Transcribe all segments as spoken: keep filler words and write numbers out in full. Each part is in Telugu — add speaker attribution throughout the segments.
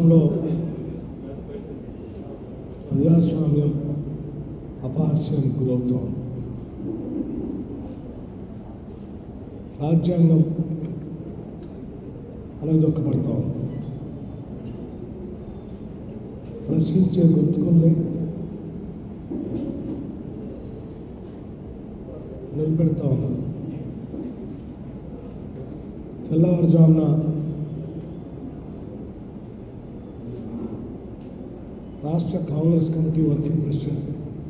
Speaker 1: రాష్ట్రంలో ప్రజాస్వామ్యం అపహాస్యానికి గురవుతాం. రాజ్యాంగం అలగదొక్కబడతాం. ప్రశ్నించే గొంతుకుల్ని నిలబెడతా ఉన్నాం. తెల్లవారుజామున రాష్ట్ర కాంగ్రెస్ కమిటీ వర్కింగ్ ప్రెసిడెంట్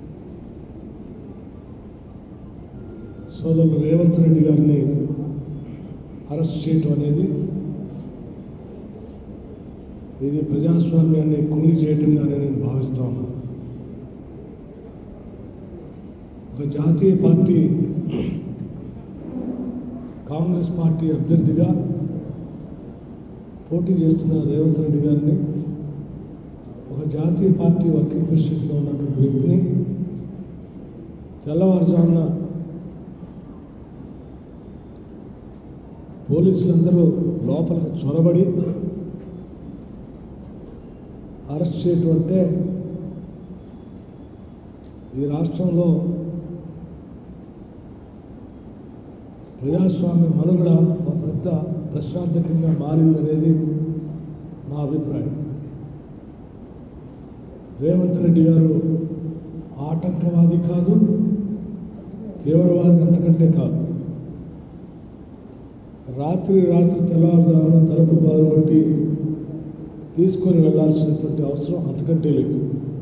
Speaker 1: సోదరులు రేవంత్ రెడ్డి గారిని అరెస్ట్ చేయటం అనేది ఇది ప్రజాస్వామ్యాన్ని కూలి చేయటంగానే నేను భావిస్తా ఉన్నాను. ఒక జాతీయ పార్టీ కాంగ్రెస్ పార్టీ అభ్యర్థిగా పోటీ చేస్తున్న రేవంత్ రెడ్డి గారిని, ఒక జాతీయ పార్టీ వర్కింగ్ ప్రెసిడెంట్గా ఉన్నటువంటి వ్యక్తిని తెల్లవారుజామున పోలీసులందరూ లోపలికి చొరబడి అరెస్ట్ చేయటం అంటే ఈ రాష్ట్రంలో ప్రజాస్వామ్య మనుగడ ఒక పెద్ద ప్రశ్నార్థకంగా మారిందనేది నా అభిప్రాయం. రేవంత్ రెడ్డి గారు ఆటంకవాది కాదు, తీవ్రవాది అంతకంటే కాదు. రాత్రి రాత్రి తెల్లవారుజామున తలుపు బాధపట్టి తీసుకొని వెళ్లాల్సినటువంటి అవసరం అంతకంటే లేదు.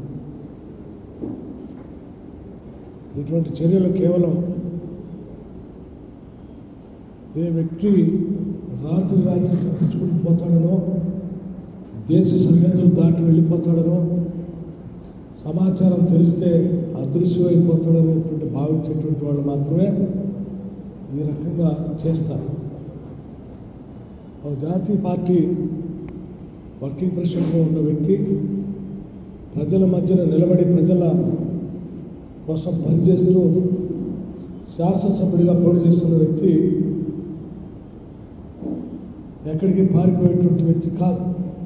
Speaker 1: ఇటువంటి చర్యలు కేవలం ఏ వ్యక్తి రాత్రి రాత్రి తప్పించుకుని పోతాడనో, దేశ సరిహద్దులు దాటి వెళ్ళిపోతాడనో, సమాచారం తెలిస్తే అదృశ్యమైపోతాడనేటువంటి భావించేటువంటి వాళ్ళు మాత్రమే ఈ రకంగా చేస్తారు. ఒక జాతీయ పార్టీ వర్కింగ్ ప్రెసిడెంట్గా ఉన్న వ్యక్తి ప్రజల మధ్యన నిలబడి ప్రజల కోసం పనిచేస్తూ శాసనసభ్యుడిగా పోటీ చేస్తున్న వ్యక్తి ఎక్కడికి పారిపోయేటువంటి వ్యక్తి కాదు.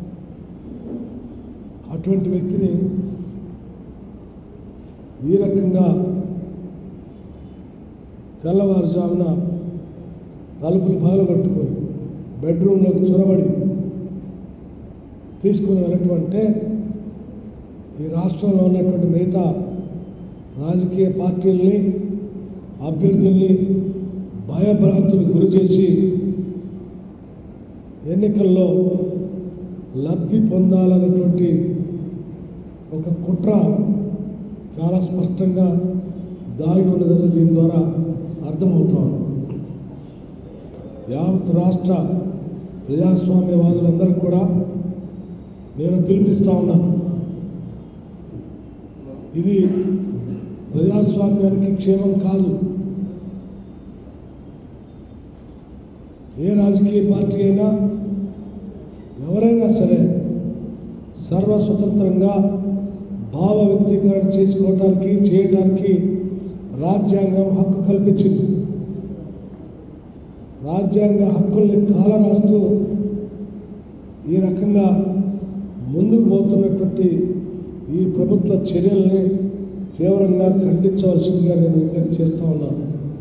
Speaker 1: అటువంటి వ్యక్తిని ఈ రకంగా తెల్లవారుజామున తలుపులు పగలగొట్టుకొని బెడ్రూమ్లోకి చొరబడి తీసుకుని వెళ్ళటం అంటే ఈ రాష్ట్రంలో ఉన్నటువంటి మిగతా రాజకీయ పార్టీలని, అభ్యర్థుల్ని భయభ్రాంతులకు గురి చేసి ఎన్నికల్లో లబ్ధి పొందాలన్నటువంటి ఒక కుట్ర చాలా స్పష్టంగా దాగి ఉన్నదని దీని ద్వారా అర్థమవుతా ఉంది. యావత్ రాష్ట్ర ప్రజాస్వామ్యవాదులందరూ కూడా నేను పిలిపిస్తూ ఉన్నాను. ఇది ప్రజాస్వామ్యానికి క్షేమం కాదు. ఏ రాజకీయ పార్టీ అయినా ఎవరైనా సరే సర్వస్వతంత్రంగా భావ వ్యక్తీకరణ చేసుకోవటానికి చేయటానికి రాజ్యాంగం హక్కు కల్పించింది. రాజ్యాంగ హక్కుల్ని కాలరాస్తూ ఈ రకంగా ముందుకు పోతున్నటువంటి ఈ ప్రభుత్వ చర్యల్ని తీవ్రంగా ఖండించవలసిందిగా నేను విజ్ఞప్తి చేస్తూ ఉన్నాను.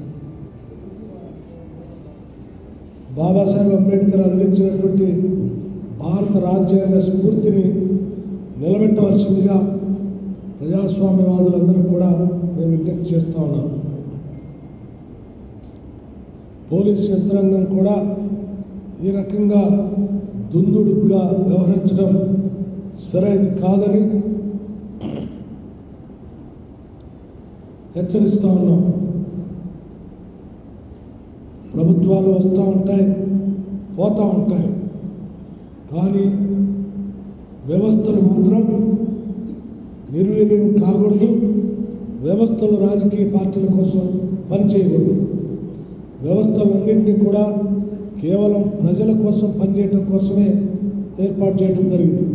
Speaker 1: బాబాసాహెబ్ అంబేద్కర్ అందించినటువంటి భారత రాజ్యాంగ స్ఫూర్తిని నిలబెట్టవలసిందిగా ప్రజాస్వామ్యవాదులందరూ కూడా నేను విజ్ఞప్తి చేస్తూ ఉన్నాను. పోలీస్ యంత్రాంగం కూడా ఈ రకంగా దుందుడుగా వ్యవహరించడం సరైనది కాదని హెచ్చరిస్తూ ఉన్నాం. ప్రభుత్వాలు వస్తూ ఉంటాయి, పోతూ ఉంటాయి, కానీ వ్యవస్థలు మాత్రం నిర్వీర్యం కాకూడదు. వ్యవస్థలు రాజకీయ పార్టీల కోసం పనిచేయకూడదు. వ్యవస్థలన్నింటినీ కూడా కేవలం ప్రజల కోసం పనిచేయడం కోసమే ఏర్పాటు చేయడం జరిగింది.